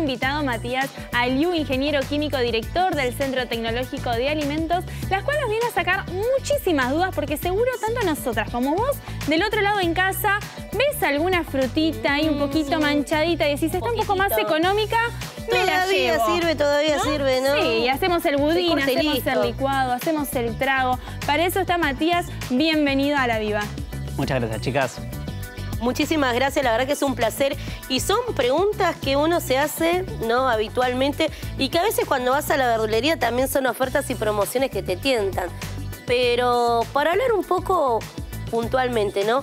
invitado Matías Aliu, ingeniero químico director del Centro Tecnológico de Alimentos, las cuales nos viene a sacar muchísimas dudas porque seguro tanto nosotras como vos, del otro lado en casa, ves alguna frutita ahí un poquito manchadita y decís, está un poco más económica, me la llevo. Todavía sirve, ¿no? Sí, y hacemos el budín, hacemos el licuado, hacemos el trago. Para eso está Matías, bienvenido a La Viva. Muchas gracias, chicas. Muchísimas gracias, la verdad que es un placer. Y son preguntas que uno se hace, ¿no?, habitualmente, y que a veces cuando vas a la verdulería también son ofertas y promociones que te tientan. Pero para hablar un poco puntualmente, ¿no?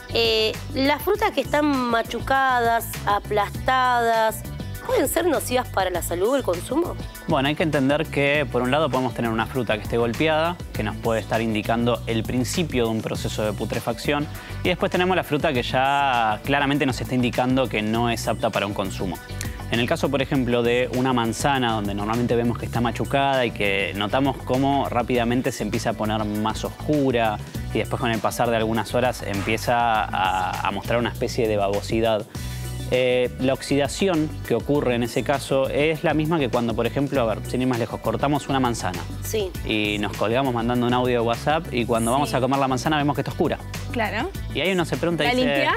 Las frutas que están machucadas, aplastadas, ¿pueden ser nocivas para la salud, el consumo? Bueno, hay que entender que, por un lado, podemos tener una fruta que esté golpeada, que nos puede estar indicando el principio de un proceso de putrefacción, y después tenemos la fruta que ya claramente nos está indicando que no es apta para un consumo. En el caso, por ejemplo, de una manzana, donde normalmente vemos que está machucada y que notamos cómo rápidamente se empieza a poner más oscura y después con el pasar de algunas horas empieza a mostrar una especie de babosidad. La oxidación que ocurre en ese caso es la misma que cuando, por ejemplo, a ver, sin ir más lejos, cortamos una manzana. Sí. Y nos colgamos mandando un audio de WhatsApp y cuando vamos a comer la manzana vemos que está oscura. Claro. Y ahí uno se pregunta y ¿La dice... limpiás?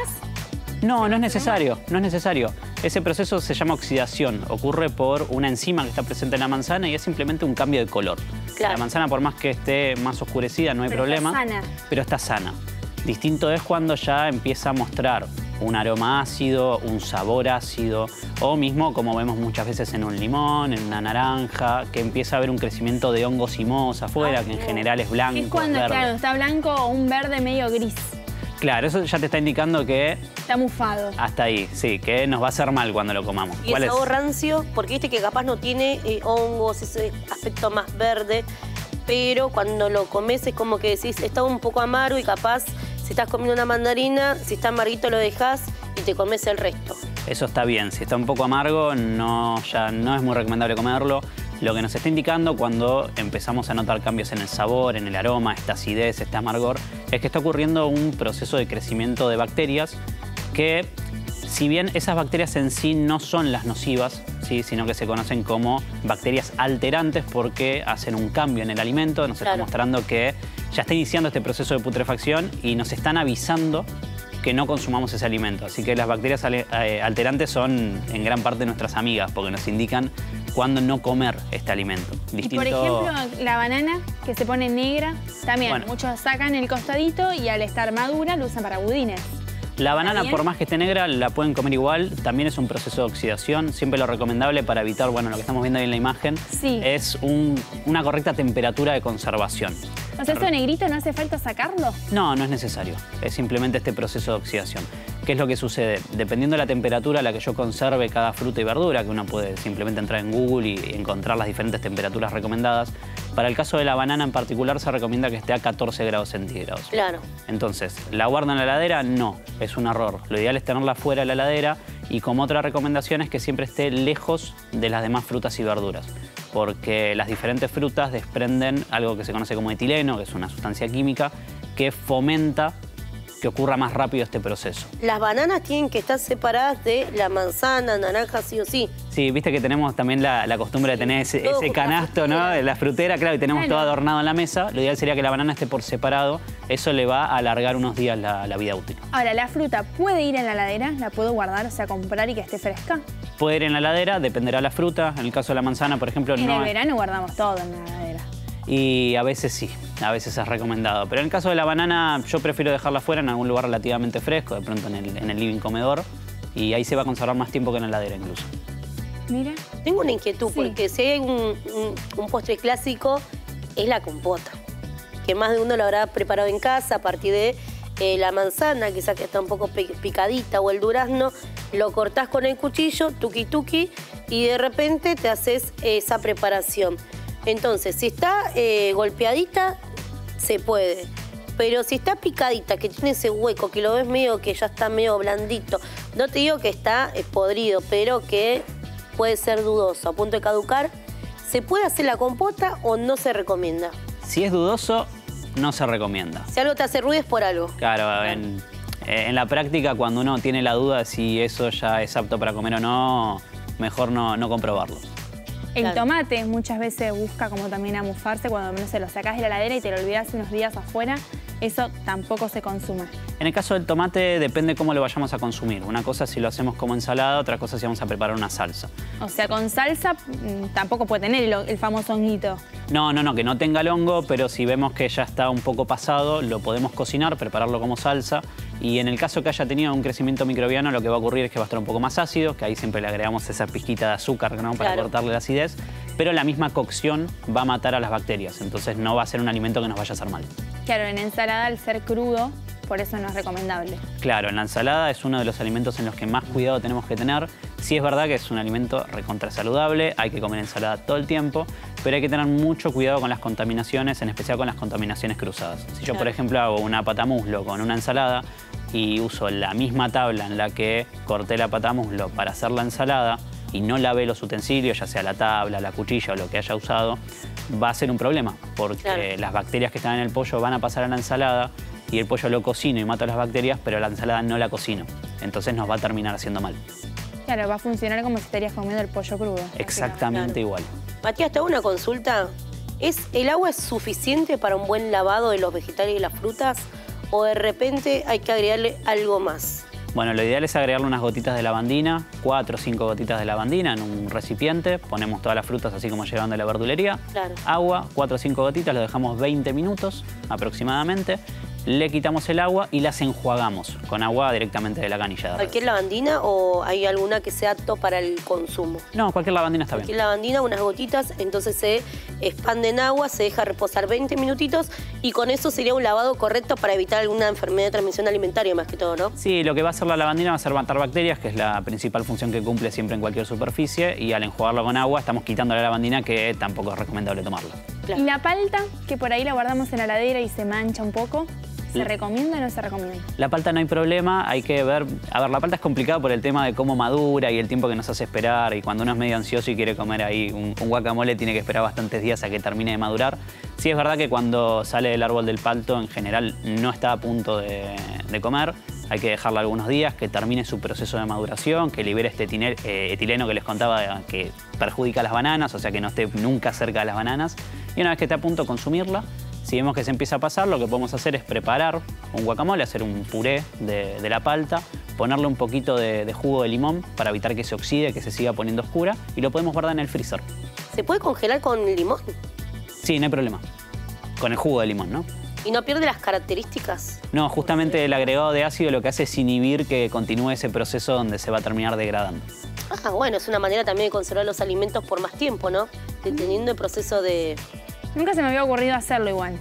No, no es necesario, no es necesario. Ese proceso se llama oxidación. Ocurre por una enzima que está presente en la manzana y es simplemente un cambio de color. Claro. La manzana, por más que esté más oscurecida, no hay problema. Está sana. Pero está sana. Distinto es cuando ya empieza a mostrar un aroma ácido, un sabor ácido, o mismo, como vemos muchas veces en un limón, en una naranja, que empieza a haber un crecimiento de hongos y mohos afuera, que en general es blanco, Es cuando, verde. claro, está blanco o un verde medio gris. Claro, eso ya te está indicando que Está mufado. hasta ahí, sí, que nos va a hacer mal cuando lo comamos. Y el sabor rancio, porque viste que capaz no tiene hongos, ese aspecto más verde, pero cuando lo comes es como que decís, está un poco amargo y capaz, si estás comiendo una mandarina, si está amarguito lo dejas y te comes el resto. Eso está bien, si está un poco amargo, ya no es muy recomendable comerlo. Lo que nos está indicando cuando empezamos a notar cambios en el sabor, en el aroma, esta acidez, este amargor, es que está ocurriendo un proceso de crecimiento de bacterias que, si bien esas bacterias en sí no son las nocivas, ¿sí?, sino que se conocen como bacterias alterantes porque hacen un cambio en el alimento, nos está mostrando que ya está iniciando este proceso de putrefacción y nos están avisando que no consumamos ese alimento. Así que las bacterias alterantes son en gran parte nuestras amigas porque nos indican cuándo no comer este alimento. Y por ejemplo, la banana que se pone negra, también Bueno. muchos sacan el costadito y al estar madura lo usan para budines. La banana, por más que esté negra, la pueden comer igual. También es un proceso de oxidación. Siempre lo recomendable para evitar, bueno, lo que estamos viendo ahí en la imagen, es una correcta temperatura de conservación. O sea, ¿eso negrito no hace falta sacarlo? No, no es necesario. Es simplemente este proceso de oxidación. ¿Qué es lo que sucede? Dependiendo de la temperatura a la que yo conserve cada fruta y verdura, que uno puede simplemente entrar en Google y encontrar las diferentes temperaturas recomendadas, para el caso de la banana en particular se recomienda que esté a 14 grados centígrados. Claro. Entonces, ¿la guardo en la heladera? No, es un error. Lo ideal es tenerla fuera de la heladera y como otra recomendación es que siempre esté lejos de las demás frutas y verduras, porque las diferentes frutas desprenden algo que se conoce como etileno, que es una sustancia química que fomenta que ocurra más rápido este proceso. Las bananas tienen que estar separadas de la manzana, naranja, sí o sí. Sí, viste que tenemos también la costumbre de tener ese canasto, ¿no?, de la frutera, claro, y tenemos todo adornado en la mesa. Lo ideal sería que la banana esté por separado. Eso le va a alargar unos días la vida útil. Ahora, ¿la fruta puede ir en la heladera? ¿La puedo guardar, o sea, comprar y que esté fresca? Puede ir en la heladera, dependerá de la fruta. En el caso de la manzana, por ejemplo, En no... el verano guardamos todo en la heladera. Y a veces sí, a veces es recomendado. Pero en el caso de la banana, yo prefiero dejarla fuera en algún lugar relativamente fresco, de pronto en el living comedor, y ahí se va a conservar más tiempo que en la heladera incluso. Mira. Tengo una inquietud, porque si hay un postre clásico, es la compota, que más de uno lo habrá preparado en casa a partir de la manzana, quizás que está un poco picadita, o el durazno, lo cortás con el cuchillo, tuqui tuqui, y de repente te haces esa preparación. Entonces, si está golpeadita, se puede. Pero si está picadita, que tiene ese hueco, que lo ves medio que ya está medio blandito, no te digo que está podrido, pero que puede ser dudoso, a punto de caducar, ¿se puede hacer la compota o no se recomienda? Si es dudoso, no se recomienda. Si algo te hace ruido es por algo. Claro, en la práctica, cuando uno tiene la duda de si eso ya es apto para comer o no, mejor no comprobarlo. El Claro. tomate muchas veces busca como también amufarse cuando no se lo sacás de la heladera y te lo olvidás unos días afuera. Eso tampoco se consume. En el caso del tomate depende cómo lo vayamos a consumir. Una cosa es si lo hacemos como ensalada, otra cosa es si vamos a preparar una salsa. O sea, con salsa tampoco puede tener el famoso honguito. No, que no tenga el hongo, pero si vemos que ya está un poco pasado, lo podemos cocinar, prepararlo como salsa. Y en el caso que haya tenido un crecimiento microbiano, lo que va a ocurrir es que va a estar un poco más ácido, que ahí siempre le agregamos esa pizquita de azúcar, ¿no? Para Claro. cortarle la acidez. Pero la misma cocción va a matar a las bacterias, entonces no va a ser un alimento que nos vaya a hacer mal. Claro, en ensalada al ser crudo, por eso no es recomendable. Claro, en la ensalada es uno de los alimentos en los que más cuidado tenemos que tener. Sí es verdad que es un alimento recontra saludable, hay que comer ensalada todo el tiempo, pero hay que tener mucho cuidado con las contaminaciones, en especial con las contaminaciones cruzadas. Si yo, por ejemplo, hago una patamuslo con una ensalada y uso la misma tabla en la que corté la patamuslo para hacer la ensalada y no lavé los utensilios, ya sea la tabla, la cuchilla o lo que haya usado, va a ser un problema, porque las bacterias que están en el pollo van a pasar a la ensalada y el pollo lo cocino y mato las bacterias, pero la ensalada no la cocino. Entonces nos va a terminar haciendo mal. Claro, va a funcionar como si estarías comiendo el pollo crudo. Exactamente igual. Matías, te hago una consulta. ¿El agua es suficiente para un buen lavado de los vegetales y las frutas? ¿O de repente hay que agregarle algo más? Bueno, lo ideal es agregarle unas gotitas de lavandina, 4 o 5 gotitas de lavandina en un recipiente. Ponemos todas las frutas así como llegaron de la verdulería. Claro. Agua, 4 o 5 gotitas, lo dejamos 20 minutos aproximadamente. Le quitamos el agua y las enjuagamos con agua directamente de la canilla de red. ¿Cualquier lavandina o hay alguna que sea apto para el consumo? No, cualquier lavandina está Cualquier bien. lavandina, unas gotitas, entonces se expande en agua, se deja reposar 20 minutitos y con eso sería un lavado correcto para evitar alguna enfermedad de transmisión alimentaria más que todo, ¿no? Sí, lo que va a hacer la lavandina va a ser matar bacterias, que es la principal función que cumple siempre en cualquier superficie, y al enjuagarlo con agua estamos quitando la lavandina, que tampoco es recomendable tomarla. Claro. ¿Y la palta, que por ahí la guardamos en la heladera y se mancha un poco? ¿Se recomienda o no se recomienda? La palta no hay problema, hay que ver... A ver, la palta es complicada por el tema de cómo madura y el tiempo que nos hace esperar, y cuando uno es medio ansioso y quiere comer ahí un guacamole tiene que esperar bastantes días a que termine de madurar. Sí es verdad que cuando sale del árbol del palto en general no está a punto de comer, hay que dejarla algunos días, que termine su proceso de maduración, que libere este etileno que les contaba que perjudica a las bananas, o sea que no esté nunca cerca de las bananas, y una vez que esté a punto de consumirla, si vemos que se empieza a pasar, lo que podemos hacer es preparar un guacamole, hacer un puré de la palta, ponerle un poquito de jugo de limón para evitar que se oxide, que se siga poniendo oscura, y lo podemos guardar en el freezer. ¿Se puede congelar con limón? Sí, no hay problema. Con el jugo de limón, ¿no? ¿Y no pierde las características? No, justamente el agregado de ácido lo que hace es inhibir que continúe ese proceso donde se va a terminar degradando. Ah, bueno, es una manera también de conservar los alimentos por más tiempo, ¿no? Deteniendo el proceso de... Nunca se me había ocurrido hacerlo igual.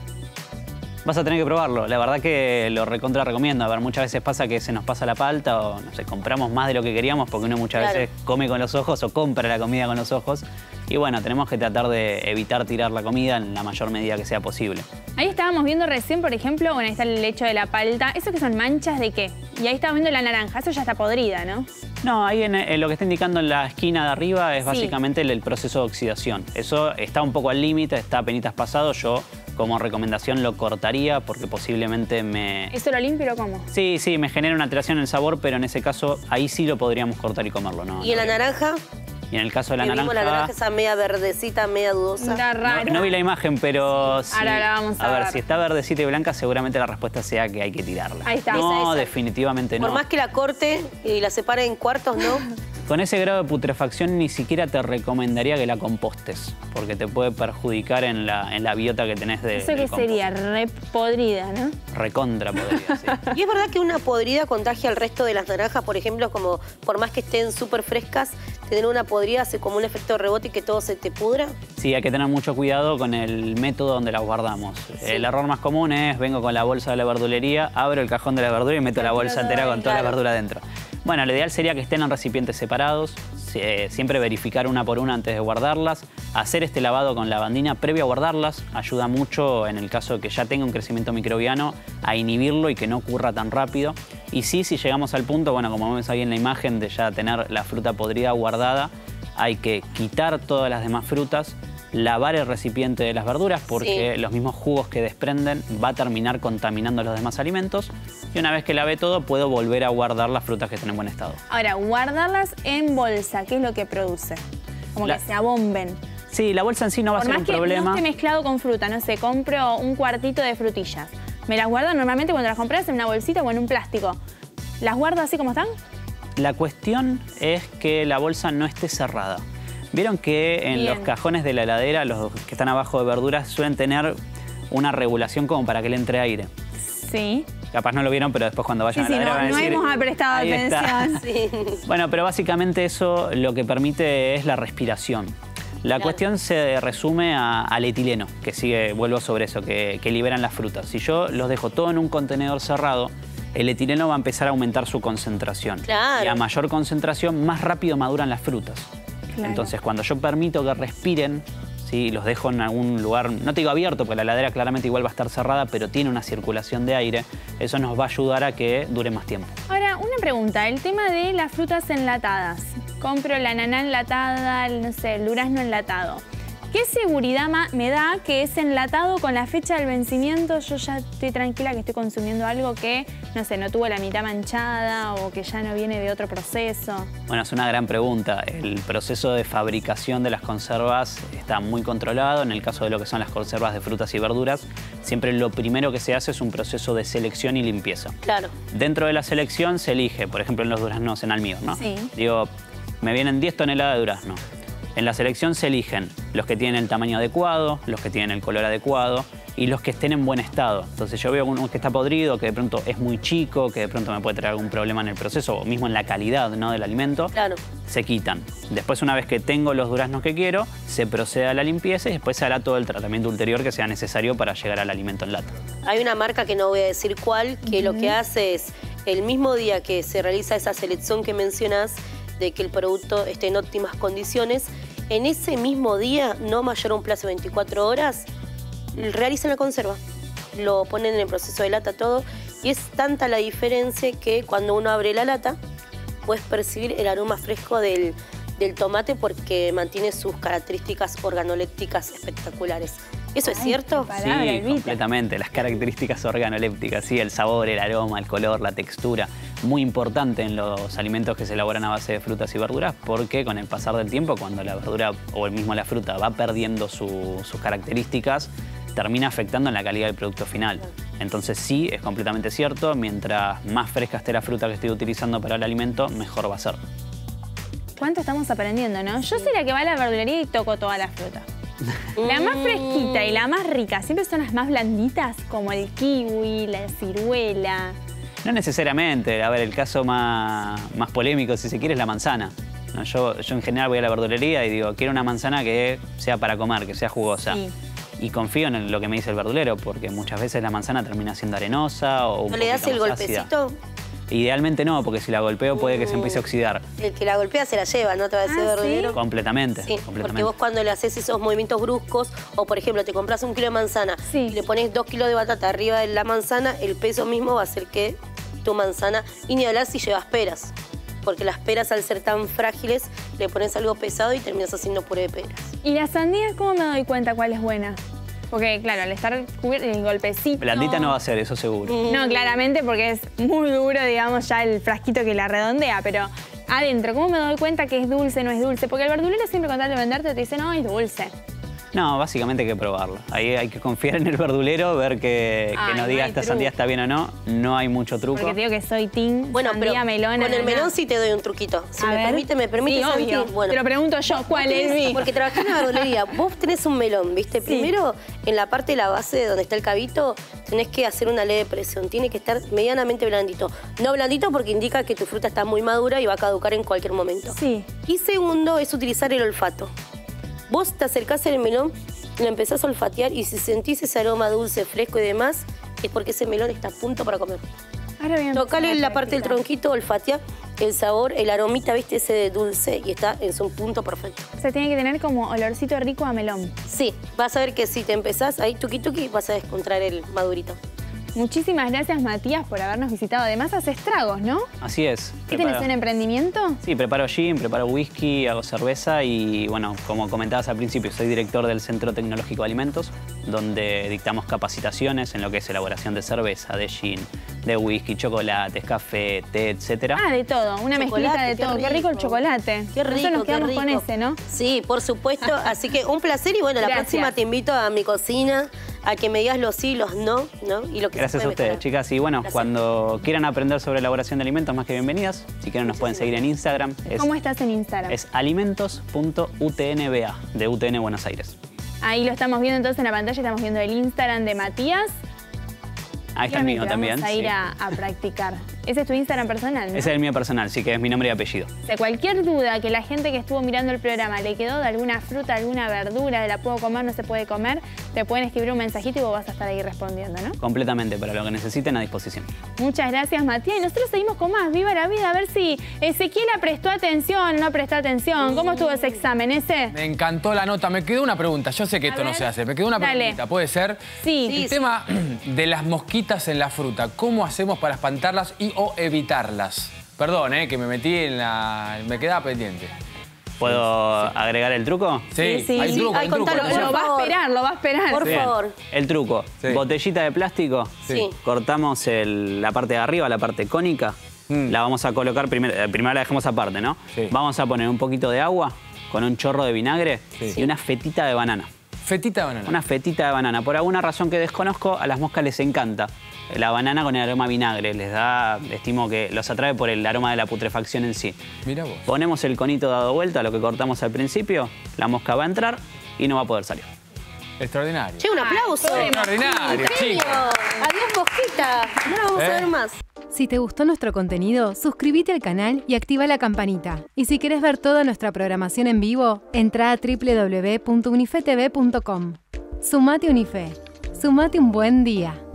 Vas a tener que probarlo. La verdad que lo recontra recomiendo. A ver, muchas veces pasa que se nos pasa la palta o, no sé, compramos más de lo que queríamos porque uno muchas veces come con los ojos o compra la comida con los ojos. Y bueno, tenemos que tratar de evitar tirar la comida en la mayor medida que sea posible. Ahí estábamos viendo recién, por ejemplo, bueno, ahí está el hecho de la palta. ¿Eso que son manchas de qué? Y ahí estábamos viendo la naranja. Eso ya está podrida, ¿no? No, ahí en lo que está indicando en la esquina de arriba es básicamente el proceso de oxidación. Eso está un poco al límite, está apenitas pasado. Yo, como recomendación, lo cortaría porque posiblemente me... ¿Eso lo limpio y lo como? Sí, me genera una alteración en el sabor, pero en ese caso ahí sí lo podríamos cortar y comerlo, ¿no? ¿Y en la naranja? Y en el caso de la Que vimos naranja... la naranja esa media verdecita, media dudosa. Está raro. No vi la imagen, pero sí. Ahora la vamos a ver, ver. si está verdecita y blanca, seguramente la respuesta sea que hay que tirarla. Ahí está. No, Esa. definitivamente no. Por más que la corte y la separe en cuartos, ¿no? Con ese grado de putrefacción ni siquiera te recomendaría que la compostes, porque te puede perjudicar en la biota que tenés de ¿Eso qué sería? Re podrida, ¿no? Recontra podría, sí. Y es verdad que una podrida contagia al resto de las naranjas, por ejemplo, como por más que estén súper frescas, tener una podrida hace como un efecto rebote y que todo se te pudra. Sí, hay que tener mucho cuidado con el método donde las guardamos. El error más común es, vengo con la bolsa de la verdulería, abro el cajón de la verdura y meto la bolsa entera con toda la verdura adentro. Bueno, lo ideal sería que estén en recipientes separados, siempre verificar una por una antes de guardarlas, hacer este lavado con lavandina previo a guardarlas, ayuda mucho en el caso de que ya tenga un crecimiento microbiano a inhibirlo y que no ocurra tan rápido. Y sí, si llegamos al punto, bueno, como vemos ahí en la imagen de ya tener la fruta podrida guardada, hay que quitar todas las demás frutas, lavar el recipiente de las verduras porque los mismos jugos que desprenden va a terminar contaminando los demás alimentos. Y una vez que lavé todo, puedo volver a guardar las frutas que estén en buen estado. Ahora, guardarlas en bolsa, ¿qué es lo que produce? Como que se abomben. Sí, la bolsa en sí no va a ser un problema. Por más que no esté mezclado con fruta, no sé, compro un cuartito de frutillas. Me las guardo normalmente cuando las compras en una bolsita o en un plástico. ¿Las guardo así como están? La cuestión es que la bolsa no esté cerrada. Vieron que en los cajones de la heladera, los que están abajo de verduras, suelen tener una regulación como para que le entre aire. Sí. Capaz no lo vieron, pero después cuando vayan a la heladera van a decir... no hemos prestado atención. Sí. Bueno, pero básicamente eso lo que permite es la respiración. La cuestión se resume al etileno, que sigue, vuelvo sobre eso, que liberan las frutas. Si yo los dejo todo en un contenedor cerrado, el etileno va a empezar a aumentar su concentración. Claro. Y a mayor concentración, más rápido maduran las frutas. Claro. Entonces, cuando yo permito que respiren, ¿sí? Los dejo en algún lugar, no te digo abierto, porque la heladera claramente igual va a estar cerrada, pero tiene una circulación de aire, eso nos va a ayudar a que dure más tiempo. Ahora, una pregunta, el tema de las frutas enlatadas. Compro la ananá enlatada, no sé, el durazno enlatado. ¿Qué seguridad me da que es enlatado con la fecha del vencimiento? Yo ya estoy tranquila que estoy consumiendo algo que, no sé, no tuvo la mitad manchada o que ya no viene de otro proceso. Bueno, es una gran pregunta. El proceso de fabricación de las conservas está muy controlado. En el caso de lo que son las conservas de frutas y verduras, siempre lo primero que se hace es un proceso de selección y limpieza. Claro. Dentro de la selección se elige, por ejemplo, en los duraznos en almíbar, ¿no? Sí. Digo, me vienen 10 toneladas de durazno. En la selección se eligen los que tienen el tamaño adecuado, los que tienen el color adecuado y los que estén en buen estado. Entonces yo veo uno que está podrido, que de pronto es muy chico, que de pronto me puede traer algún problema en el proceso o mismo en la calidad, ¿no?, del alimento. Claro. Se quitan. Después, una vez que tengo los duraznos que quiero, se procede a la limpieza y después se hará todo el tratamiento ulterior que sea necesario para llegar al alimento en lata. Hay una marca que no voy a decir cuál, que lo que hace es, el mismo día que se realiza esa selección que mencionas, de que el producto esté en óptimas condiciones, en ese mismo día, no mayor a un plazo de 24 horas, realizan la conserva. Lo ponen en el proceso de lata todo y es tanta la diferencia que cuando uno abre la lata puedes percibir el aroma fresco del tomate porque mantiene sus características organolépticas espectaculares. ¿Eso es cierto? Sí, completamente. Las características organolépticas, sí, el sabor, el aroma, el color, la textura. Muy importante en los alimentos que se elaboran a base de frutas y verduras porque con el pasar del tiempo, cuando la verdura o mismo la fruta va perdiendo sus características, termina afectando en la calidad del producto final. Entonces sí, es completamente cierto. Mientras más fresca esté la fruta que estoy utilizando para el alimento, mejor va a ser. ¿Cuánto estamos aprendiendo, no? Yo soy la que va a la verdulería y toco toda la fruta. La más fresquita y la más rica siempre son las más blanditas, como el kiwi, la ciruela. No necesariamente. A ver, el caso más polémico, si se quiere, es la manzana. ¿No? Yo en general voy a la verdulería y digo, quiero una manzana que sea para comer, que sea jugosa. Sí. Y confío en lo que me dice el verdulero, porque muchas veces la manzana termina siendo arenosa o un ¿No le das el golpecito? Ácida. Idealmente no, porque si la golpeo puede que se empiece a oxidar. El que la golpea se la lleva, ¿no te va a decir verdulero? ¿Sí? Completamente, sí, completamente. Porque vos cuando le haces esos movimientos bruscos, o por ejemplo te compras 1 kilo de manzana y le pones 2 kilos de batata arriba de la manzana, el peso mismo va a hacer que tu manzana, y ni hablar si llevas peras, porque las peras al ser tan frágiles le pones algo pesado y terminas haciendo puré de peras. ¿Y las sandías cómo me doy cuenta cuál es buena? Porque, claro, al estar cubierto, el golpecito... Blandita no va a ser, eso seguro. No, claramente, porque es muy duro, digamos, ya el frasquito que la redondea, pero adentro, ¿cómo me doy cuenta que es dulce, no es dulce? Porque el verdulero siempre con tal de venderte te dice, no, es dulce. No, básicamente hay que probarlo. Ahí hay que confiar en el verdulero, ver que nos diga esta sandía está bien o no. No hay mucho truco. Porque te digo que soy team sandía, melón. Con el melón sí te doy un truquito. Si me permite, sí, obvio. Bueno, te lo pregunto yo, ¿cuál es? Porque trabajé en la verdulería. Vos tenés un melón, ¿viste? Sí. Primero, en la parte de la base donde está el cabito, tenés que hacer una leve presión. Tiene que estar medianamente blandito. No blandito porque indica que tu fruta está muy madura y va a caducar en cualquier momento. Sí. Y segundo, es utilizar el olfato. Vos te acercás al melón, lo empezás a olfatear y si sentís ese aroma dulce, fresco y demás, es porque ese melón está a punto para comer. Ahora bien, tocale la parte del tronquito, olfatear el sabor, el aromita, ¿viste? Ese de dulce y está en su punto perfecto. O sea, tiene que tener como olorcito rico a melón. Sí, vas a ver que si te empezás ahí tuqui tuqui, vas a encontrar el madurito. Muchísimas gracias, Matías, por habernos visitado. Además, haces tragos, ¿no? Así es. ¿Qué tenés, un emprendimiento? Sí, preparo gin, preparo whisky, hago cerveza y, bueno, como comentabas al principio, soy director del Centro Tecnológico de Alimentos, donde dictamos capacitaciones en lo que es elaboración de cerveza, de gin, de whisky, chocolates, café, té, etcétera. Ah, de todo, una mezclita de todo. Qué rico el chocolate. Qué rico, nosotros nos quedamos qué rico. con ese, ¿no? Sí, por supuesto. Así que un placer y bueno, la Gracias. próxima te invito a mi cocina a que me digas los sí, los no, ¿no? Y lo que Gracias se a puede ustedes, mejorar. chicas. Y bueno, cuando quieran aprender sobre elaboración de alimentos, más que bienvenidas. Si quieren nos pueden seguir en Instagram. ¿Cómo estás en Instagram? Es alimentos.utnba, de UTN Buenos Aires. Ahí lo estamos viendo entonces en la pantalla, estamos viendo el Instagram de Matías. Ahí está el mío también. Vamos a ir sí. a practicar. Ese es tu Instagram personal, ¿no? Ese es el mío personal, sí, que es mi nombre y apellido. O sea, cualquier duda que la gente que estuvo mirando el programa le quedó de alguna fruta, alguna verdura, la puedo comer, no se puede comer, te pueden escribir un mensajito y vos vas a estar ahí respondiendo, ¿no? Completamente, para lo que necesiten, a disposición. Muchas gracias, Matías. Y nosotros seguimos con más. ¡Viva la vida! A ver si Ezequiela prestó atención, no prestó atención. ¿Cómo estuvo ese examen, ese? Me encantó la nota. Me quedó una pregunta. Yo sé que esto no se hace. Me quedó una preguntita. ¿Puede ser? Sí. El tema de las mosquitas en la fruta. ¿Cómo hacemos para espantarlas y o evitarlas? Perdón, que me metí en la... Me quedaba pendiente. ¿Puedo agregar el truco? Sí, Sí, hay sí. truco, Ay, hay truco. contalo, Lo va a esperar, lo va a esperar. Por Bien. favor. El truco. Sí. Botellita de plástico. Sí. Cortamos la parte de arriba, la parte cónica. La vamos a colocar, primero la dejamos aparte, ¿no? Sí. Vamos a poner un poquito de agua con un chorro de vinagre Sí. y una fetita de banana. Fetita de banana. Una fetita de banana. Por alguna razón que desconozco, a las moscas les encanta la banana con el aroma a vinagre. Les da, estimo que los atrae por el aroma de la putrefacción en sí. Mira vos. Ponemos el conito dado vuelta, lo que cortamos al principio, la mosca va a entrar y no va a poder salir. Extraordinario. Che, un aplauso. Extraordinario, Genio. chicos. Adiós, mosquita. No la vamos a ver más. Si te gustó nuestro contenido, suscríbete al canal y activa la campanita. Y si querés ver toda nuestra programación en vivo, entra a www.unifetv.com. Sumate Unife. Sumate un buen día.